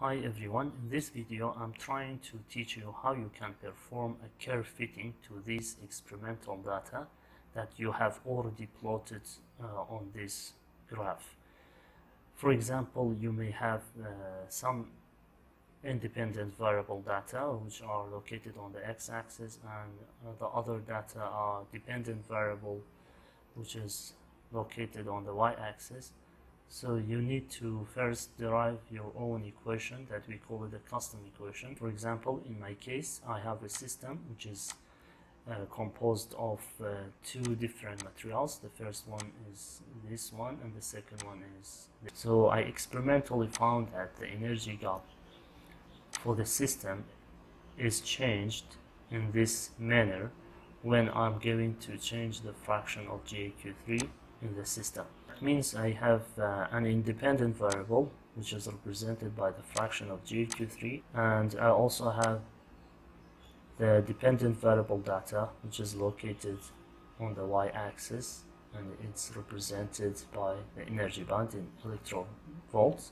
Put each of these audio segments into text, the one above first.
Hi everyone, in this video I'm trying to teach you how you can perform a curve fitting to this experimental data that you have already plotted on this graph. For example, you may have some independent variable data which are located on the x-axis, and the other data are dependent variable which is located on the y-axis. So you need to first derive your own equation that we call it a custom equation. For example, in my case, I have a system which is composed of two different materials. The first one is this one and the second one is this. So I experimentally found that the energy gap for the system is changed in this manner when I'm going to change the fraction of GAQ3 in the system. That means I have an independent variable which is represented by the fraction of GAQ3, and I also have the dependent variable data which is located on the y-axis, and it's represented by the energy band in electrovolts.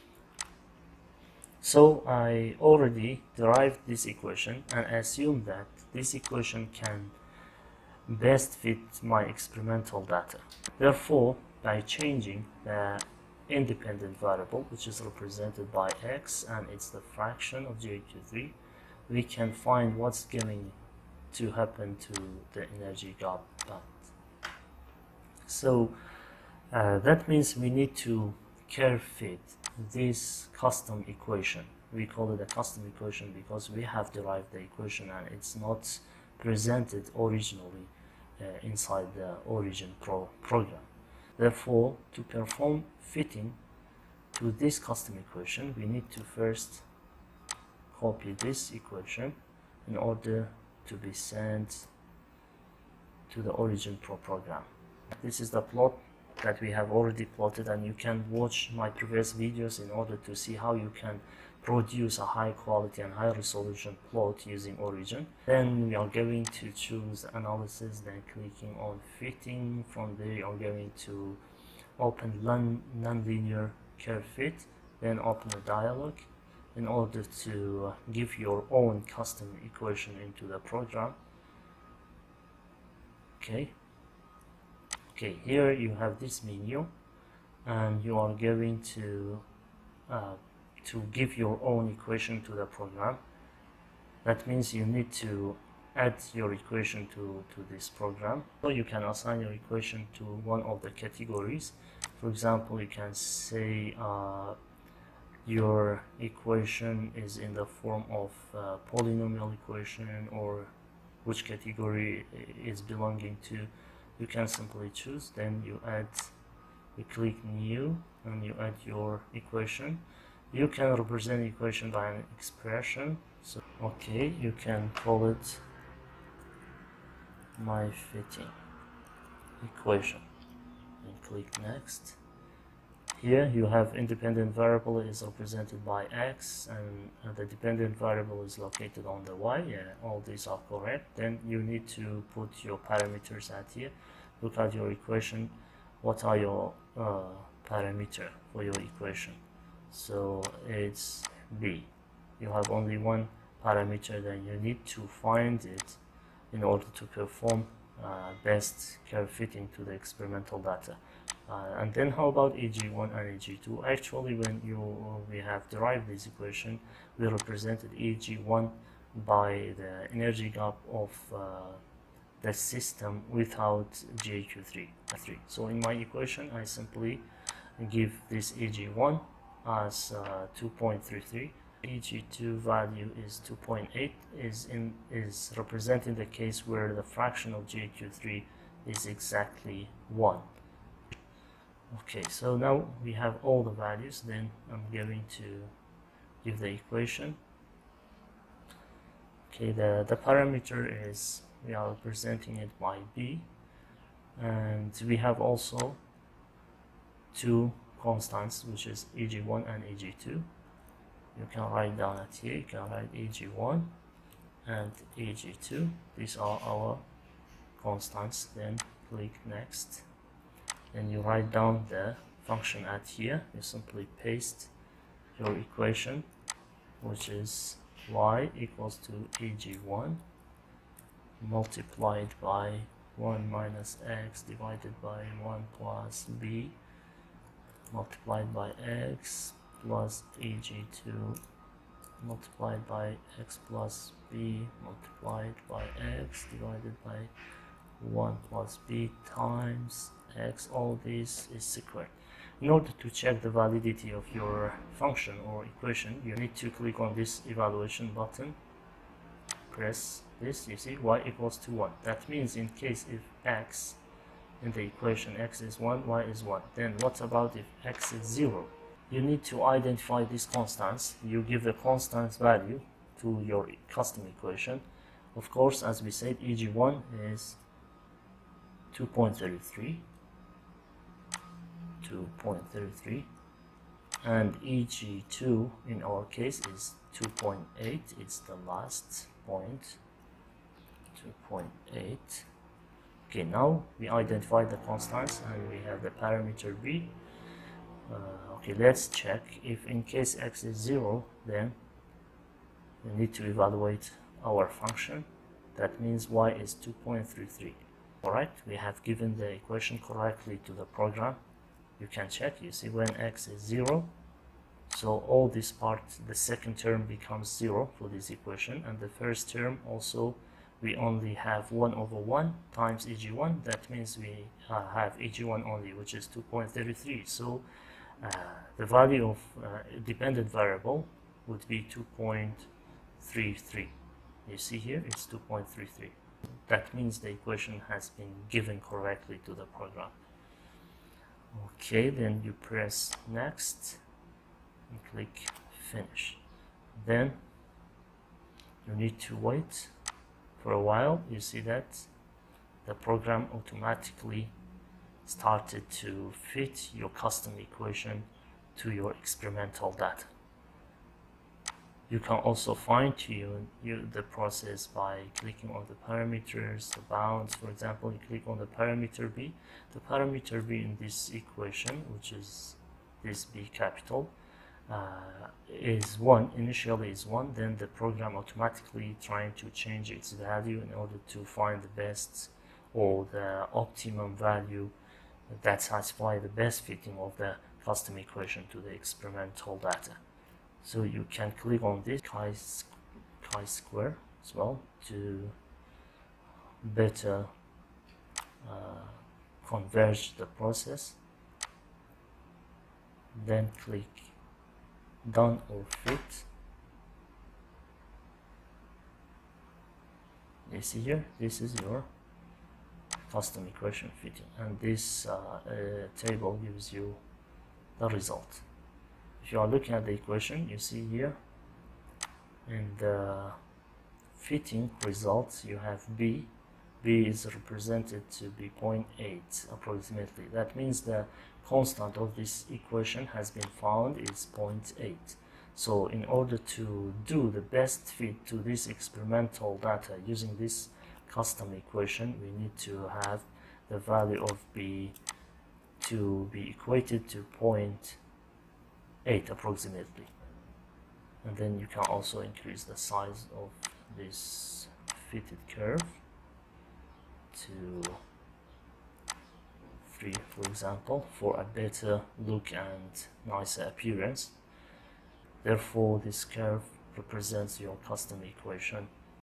So I already derived this equation and assume that this equation can best fit my experimental data. Therefore, by changing the independent variable, which is represented by x and it's the fraction of GAQ3, we can find what's going to happen to the energy gap band. So that means we need to curve fit this custom equation. We call it a custom equation because we have derived the equation and it's not presented originally inside the origin program. Therefore, to perform fitting to this custom equation, we need to first copy this equation in order to be sent to the origin program. This is the plot that we have already plotted, and you can watch my previous videos in order to see how you can produce a high quality and high resolution plot using origin. Then we are going to choose analysis, then clicking on fitting. From there you are going to open nonlinear curve fit, then open a dialog in order to give your own custom equation into the program. Okay, here you have this menu, and you are going to give your own equation to the program. That means you need to add your equation to this program. So you can assign your equation to one of the categories. For example, you can say your equation is in the form of polynomial equation, or which category is belonging to. You can simply choose, then you click new and you add your equation. You can represent the equation by an expression. So okay, you can call it my fitting equation and click next. Here you have independent variable is represented by x, and the dependent variable is located on the y. Yeah, all these are correct. Then you need to put your parameters at here. Look at your equation. What are your parameter for your equation? So it's b. You have only one parameter, then you need to find it in order to perform best curve fitting to the experimental data. And then how about AG1 and AG2? Actually, when we have derived this equation, we represented AG1 by the energy gap of the system without GAQ3. So in my equation, I simply give this AG1 as 2.33. AG2 value is 2.8, is representing the case where the fraction of GAQ3 is exactly 1. Okay, so now we have all the values. Then I'm going to give the equation. Okay, the parameter is, we are representing it by b, and we have also two constants, which is AG1 and AG2. You can write down at here, you can write AG1 and AG2. These are our constants. Then click next. Then you write down the function at here. You simply paste your equation which is y equals to eg1 multiplied by 1 minus x divided by 1 plus b multiplied by x plus eg2 multiplied by x plus b multiplied by x divided by 1 plus b times x. All this is squared. In order to check the validity of your function or equation, you need to click on this evaluation button, press this, you see y equals to 1. That means in case if x in the equation x is 1, y is 1, then what about if x is 0? You need to identify these constants. You give the constants value to your custom equation. Of course, as we said, eg1 is 2.33 and eg2 in our case is 2.8. It's the last point, 2.8. Okay, now we identify the constants and we have the parameter b. Okay, let's check if in case x is 0, then we need to evaluate our function. That means y is 2.33. Alright, we have given the equation correctly to the program. You can check, you see when x is 0, so all this part, the second term becomes 0 for this equation, and the first term also we only have 1 over 1 times eg1. That means we have eg1 only, which is 2.33. So the value of dependent variable would be 2.33. You see here it's 2.33. That means the equation has been given correctly to the program. Okay, then you press next and click finish. Then you need to wait for a while. You see that the program automatically started to fit your custom equation to your experimental data. You can also fine-tune the process by clicking on the parameters, the bounds. For example, you click on the parameter b. The parameter b in this equation, which is this b capital, is 1, initially is 1, then the program automatically trying to change its value in order to find the best or the optimum value that satisfies the best fitting of the custom equation to the experimental data. So you can click on this chi-square as well to better converge the process. Then click done or fit. You see here, this is your custom equation fitting, and this table gives you the result. If you are looking at the equation, you see here in the fitting results you have b. B is represented to be 0.8 approximately. That means the constant of this equation has been found is 0.8. So in order to do the best fit to this experimental data using this custom equation, we need to have the value of b to be equated to 0.8 approximately. And then you can also increase the size of this fitted curve to 3, for example, for a better look and nicer appearance. Therefore, this curve represents your custom equation